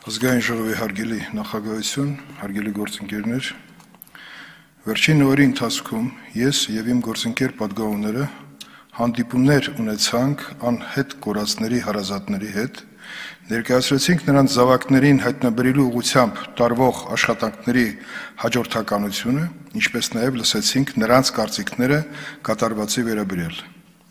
Ազգային ժողովի հարգելի նախագահություն, հարգելի գործընկերներ, վերջին օրերի ընթացքում ես եւ իմ գործընկեր պատգամավորները հանդիպումներ ունեցանք անհետ կորածների հարազատների հետ, ներկայացրեցինք նրանց զավակներին հայտնաբերելու ուղղությամբ տարվող աշխատանքների հաջորդականությունը, ինչպես նաեւ լսեցինք նրանց կարծիքները կատարվածի վերաբերյալ։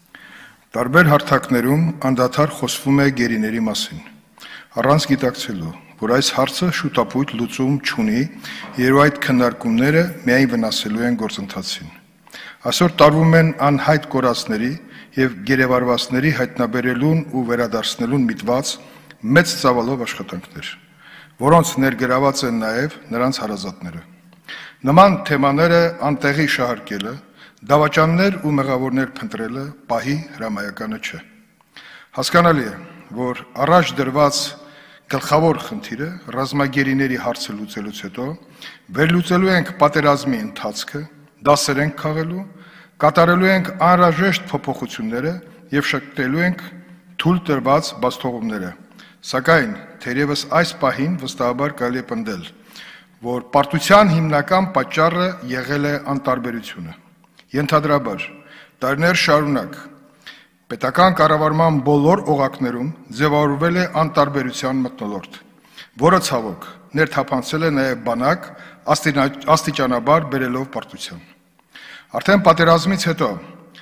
Տարբեր հարթակներում անդադար խոսվում է գերիների մասին, առանց գիտակցելու, որ այս հարցը շուտապույտ լուծում չունի, երբ այդ քննարկումները միայն վնասելու են գործընթացին։ Այսօր տարվում են անհայտ կորածների եւ գերեվարվածների հայտնաբերելուն ու վերադարձնելուն միտված մեծ ծավալով աշխատանքներ, որոնց ներգրաված են նաեւ նրանց հարազատները։ Նման թեմաները անտեղի շահարկելը, դավաճաններ ու մեղավորներ փնտրելը պահի հրամայականը չէ։ Հասկանալի է, որ առաջ դրված գլխավոր խնդիրը ռազմագերիների հարցը լուծելուց հետո վերլուծելու ենք պատերազմի ընթացքը, դասեր ենք քաղելու, կատարելու ենք անհրաժեշտ փոփոխությունները եւ շտկելու ենք թույլ տրված բացթողումները։ Սակայն թերևս այս պահին վստահաբար կարելի է պնդել, որ պարտության հիմնական պատճառը եղել է անտարբերությունը։ Ենթադրաբար, տարիներ շարունակ պետական կառավարման բոլոր օղակներում ձևավորվել է անտարբերության մթնոլորտ, որը ցավոք ներթափանցել է նաև բանակ աստիճանաբար բերելով պարտության։ Արդեն պատերազմից հետո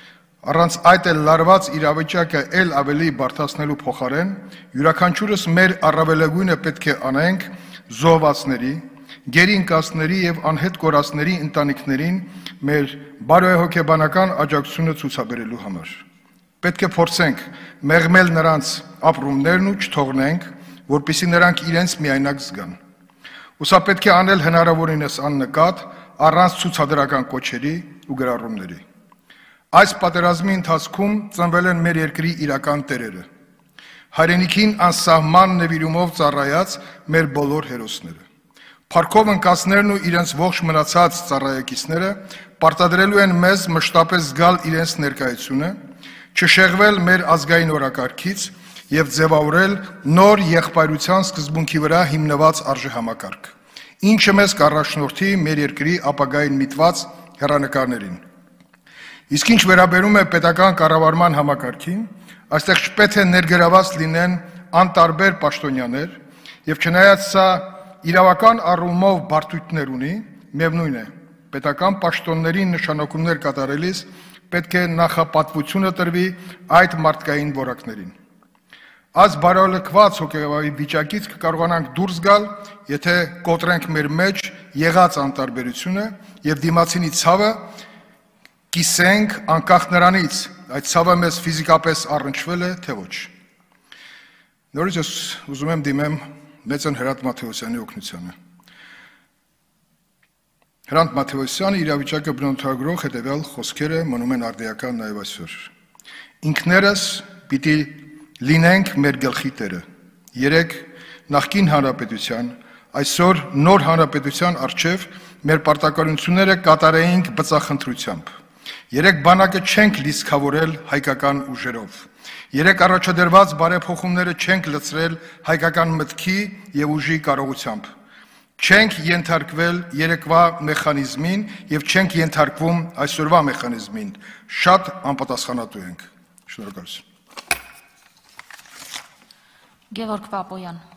առանց այդ էլ լարված իրավիճակը ել ավելի բարդացնելու փոխարեն յուրաքանչյուրս մեր առավելագույնը պետք է անենք զոհվածների, գերինկասների եւ անհետ կորածների ընտանիքներին մեր բարոյահոգեբանական աջակցությունը ցուցաբերելու համար։ Պետք է փորձենք մեղմել նրանց ապրումներն ու չթողնենք, որպեսզի նրանք իրենց միայնակ զգան։ Ուսա պետք է անել հնարավորինս աննկատ, առանց ցուցադրական կոչերի ու գրառումների։ Այս պատերազմի ընթացքում ծնվել են մեր երկրի իրական տերերը, հայրենիքին անսահման նվիրումով ծառայած մեր բոլոր հերոսները։ Փառքով ընկածներն ու իրենց ողջ մնացած ծառայեկիցները պարտադրելու են մեզ մշտապես զգալ իրենց ներկայությունը, չշեղվել մեր ազգային օրակարգից եւ ձևավորել նոր եղբայրության սկզբունքի վրա հիմնված արժեհամակարգ, ինչը մեզ կառաջնորդի մեր երկրի ապագային միտված հեռանկարներին։ Իսկ ինչ վերաբերում է պետական կառավարման համակարգին, այստեղ չպետք է ներգրաված լինեն անտարբեր պաշտոնյաներ եւ չնայած սա իրավական առումով բարդություններ ունի, միևնույն է, պետական պաշտոններին նշանակումներ կատարելիս պետք է նախապատվությունը տրվի այդ մարդկային որակներին։ Այս բարոյալքված հոգեվարի վիճակից կկարողանանք դուրս գալ, եթե կոտրենք մեր մեջ եղած անտարբերությունը եւ դիմացինի ցավը կիսենք անկախ նրանից, այդ ցավը մեզ ֆիզիկապես առնչվել է, թե ոչ։ Նորից ես ուզում եմ դիմեմ Մեծն Հրանտ Մաթեոսյանի օգնությանը։ Հրանտ Մաթեոսյանը իրավիճակը բնութագրող հետևյալ խոսքերը մնում են արդիական նաև այսօր։ Ինքներս պիտի լինենք մեր գլխի տերը։ Երեք նախկին հանրապետության, այսօր նոր հանրապետության առջև մեր պարտականությունները կատարեինք բծախնդրությամբ։ Երեք բանակը չենք լիցքավորել հայկական ուժերով։ Երեք առաջադրված բարեփոխումները չենք լցրել հայկական մտքի եւ ուժի կարողությամբ։ Չենք ենթարկվել երեկվա մեխանիզմին եւ չենք ենթարկվում այսօրվա մեխանիզմին։ Շատ անպատասխանատու ենք։ Շնորհակալություն։ Գևորգ Պապոյան։